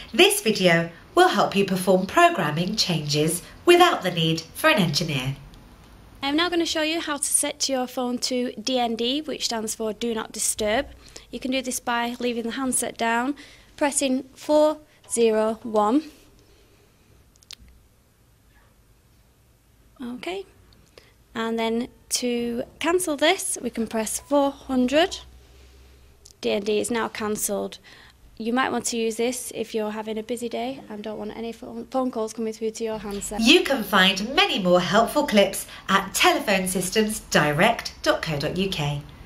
This video will help you perform programming changes without the need for an engineer. I'm now going to show you how to set your phone to DND, which stands for Do Not Disturb. You can do this by leaving the handset down, pressing 401. Okay, and then to cancel this we can press 400. DND is now cancelled. You might want to use this if you're having a busy day and don't want any phone calls coming through to your handset. You can find many more helpful clips at telephonesystemsdirect.co.uk.